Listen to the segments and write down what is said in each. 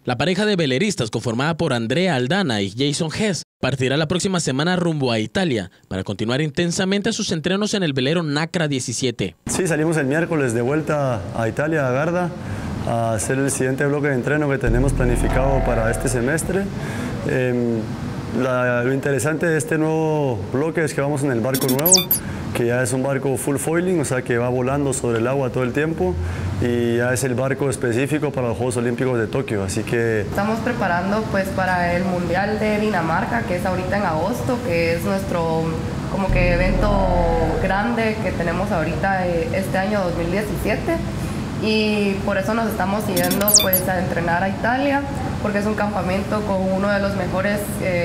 La pareja de veleristas conformada por Andrea Aldana y Jason Hess partirá la próxima semana rumbo a Italia para continuar intensamente sus entrenos en el velero Nacra 17. Sí, salimos el miércoles de vuelta a Italia, a Garda, a hacer el siguiente bloque de entreno que tenemos planificado para este semestre. Lo interesante de este nuevo bloque es que vamos en el barco nuevo, que ya es un barco full foiling, o sea que va volando sobre el agua todo el tiempo y ya es el barco específico para los Juegos Olímpicos de Tokio, así que... Estamos preparando pues para el Mundial de Dinamarca, que es ahorita en agosto, que es nuestro como que evento grande que tenemos ahorita este año 2017 y por eso nos estamos yendo pues a entrenar a Italia, porque es un campamento con uno de los mejores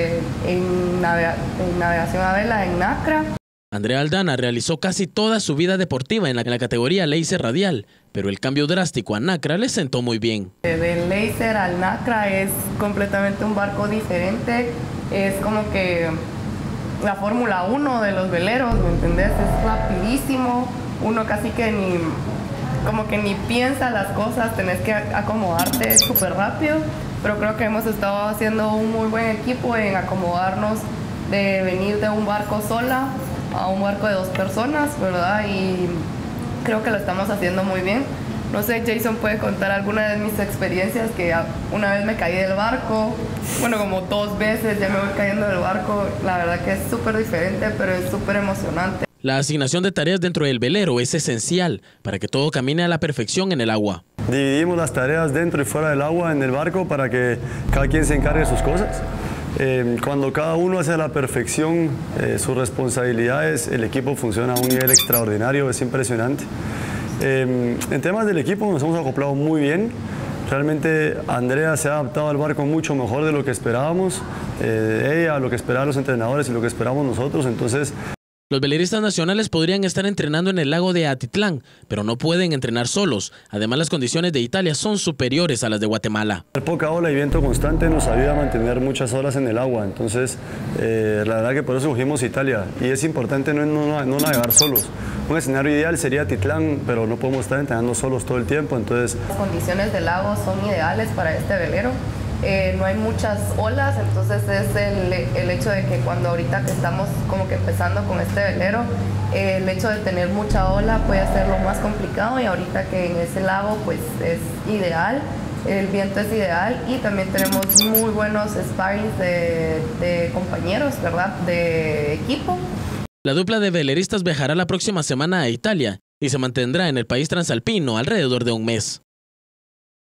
en navegación a vela en Nacra. Andrea Aldana realizó casi toda su vida deportiva en la categoría Laser Radial, pero el cambio drástico a Nacra le sentó muy bien. Del Laser al Nacra es completamente un barco diferente, es como que la Fórmula 1 de los veleros, ¿me entendés? Es rapidísimo, uno casi que ni piensa las cosas, tenés que acomodarte súper rápido, pero creo que hemos estado haciendo un muy buen equipo en acomodarnos de venir de un barco sola a un barco de 2 personas, ¿verdad? Y creo que lo estamos haciendo muy bien. No sé, Jason puede contar alguna de mis experiencias, que una vez me caí del barco, bueno, como 2 veces ya me voy cayendo del barco. La verdad que es súper diferente, pero es súper emocionante. La asignación de tareas dentro del velero es esencial para que todo camine a la perfección en el agua. Dividimos las tareas dentro y fuera del agua en el barco para que cada quien se encargue de sus cosas. Cuando cada uno hace a la perfección sus responsabilidades, el equipo funciona a un nivel extraordinario, es impresionante. En temas del equipo nos hemos acoplado muy bien. Realmente Andrea se ha adaptado al barco mucho mejor de lo que esperábamos, ella, lo que esperaban los entrenadores y lo que esperamos nosotros. Entonces, los veleristas nacionales podrían estar entrenando en el lago de Atitlán, pero no pueden entrenar solos. Además, las condiciones de Italia son superiores a las de Guatemala. Poca ola y viento constante nos ayuda a mantener muchas horas en el agua. Entonces, la verdad que por eso escogimos Italia. Y es importante no navegar solos. Un escenario ideal sería Atitlán, pero no podemos estar entrenando solos todo el tiempo. Entonces, las condiciones del lago son ideales para este velero. No hay muchas olas, entonces es el hecho de que cuando ahorita que estamos como que empezando con este velero, el hecho de tener mucha ola puede ser lo más complicado, y ahorita que en ese lago pues es ideal, el viento es ideal y también tenemos muy buenos sparrings de compañeros, ¿verdad? De equipo. La dupla de veleristas viajará la próxima semana a Italia y se mantendrá en el país transalpino alrededor de un mes.